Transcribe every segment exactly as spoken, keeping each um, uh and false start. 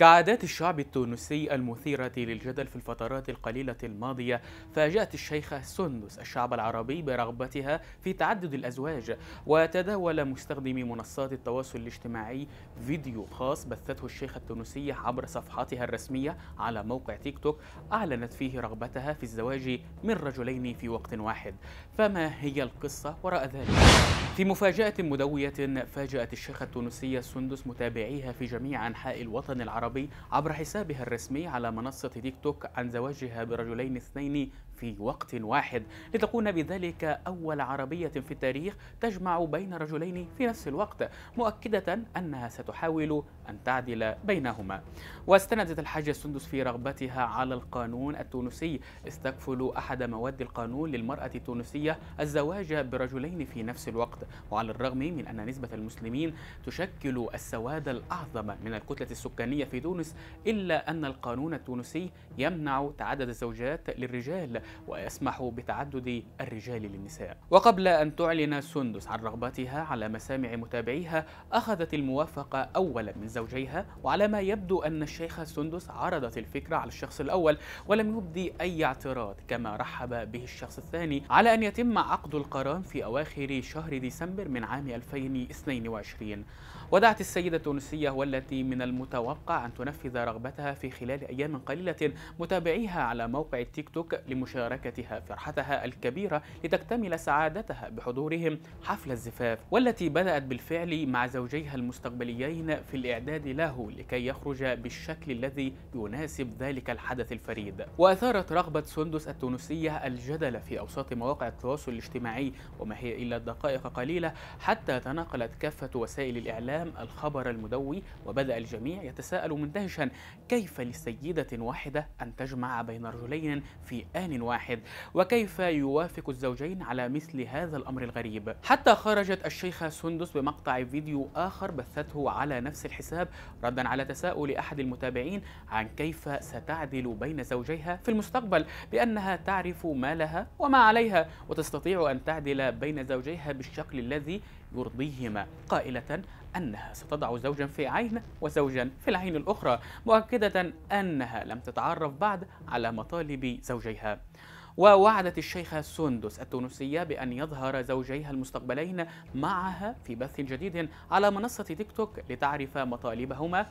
كعادات الشعب التونسي المثيرة للجدل في الفترات القليلة الماضية، فاجأت الشيخة سندس الشعب العربي برغبتها في تعدد الأزواج، وتداول مستخدمي منصات التواصل الاجتماعي فيديو خاص بثته الشيخة التونسية عبر صفحتها الرسمية على موقع تيك توك، أعلنت فيه رغبتها في الزواج من رجلين في وقت واحد. فما هي القصة وراء ذلك؟ في مفاجأة مدوية، فاجأت الشيخة التونسية سندس متابعيها في جميع أنحاء الوطن العربي عبر حسابها الرسمي على منصة تيك توك عن زواجها برجلين اثنين في وقت واحد، لتكون بذلك أول عربية في التاريخ تجمع بين رجلين في نفس الوقت، مؤكدة أنها ستحاول أن تعدل بينهما. واستندت الحاجة سندس في رغبتها على القانون التونسي، استكفل أحد مواد القانون للمرأة التونسية الزواج برجلين في نفس الوقت. وعلى الرغم من أن نسبة المسلمين تشكل السواد الأعظم من الكتلة السكانية في تونس، إلا أن القانون التونسي يمنع تعدد الزوجات للرجال ويسمح بتعدد الرجال للنساء. وقبل أن تعلن سندس عن رغبتها على مسامع متابعيها، أخذت الموافقة أولا من زوجيها، وعلى ما يبدو أن الشيخة سندس عرضت الفكرة على الشخص الأول ولم يبدي أي اعتراض، كما رحب به الشخص الثاني على أن يتم عقد القران في أواخر شهر ديسمبر من عام ألفين واثنين وعشرين. ودعت السيدة التونسية والتي من المتوقع أن تنفذ رغبتها في خلال أيام قليلة متابعيها على موقع التيك توك لمشاركتها فرحتها الكبيرة لتكتمل سعادتها بحضورهم حفل الزفاف، والتي بدأت بالفعل مع زوجيها المستقبليين في الإعداد له لكي يخرج بالشكل الذي يناسب ذلك الحدث الفريد. وأثارت رغبة سندس التونسية الجدل في أوساط مواقع التواصل الاجتماعي، وما هي إلا دقائق قليلة حتى تناقلت كافة وسائل الإعلام الخبر المدوي، وبدأ الجميع يتساءل مندهشا كيف لسيدة واحدة أن تجمع بين رجلين في آن واحد، وكيف يوافق الزوجين على مثل هذا الأمر الغريب. حتى خرجت الشيخة سندس بمقطع فيديو آخر بثته على نفس الحساب ردا على تساؤل أحد المتابعين عن كيف ستعدل بين زوجيها في المستقبل، بأنها تعرف ما لها وما عليها وتستطيع أن تعدل بين زوجيها بالشكل الذي يرضيهما، قائلة أنها ستضع زوجا في عين وزوجا في العين الأخرى، مؤكدة أنها لم تتعرف بعد على مطالب زوجيها. ووعدت الشيخة سندس التونسية بأن يظهر زوجيها المستقبلين معها في بث جديد على منصة تيك توك لتعرف مطالبهما،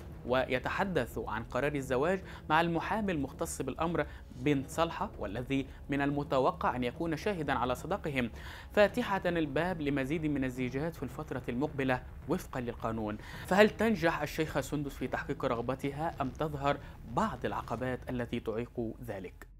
ويتحدث عن قرار الزواج مع المحامي المختص بالأمر بن صلحة، والذي من المتوقع أن يكون شاهدا على صداقهم، فاتحة الباب لمزيد من الزيجات في الفترة المقبلة وفقا للقانون. فهل تنجح الشيخة سندس في تحقيق رغبتها أم تظهر بعض العقبات التي تعيق ذلك؟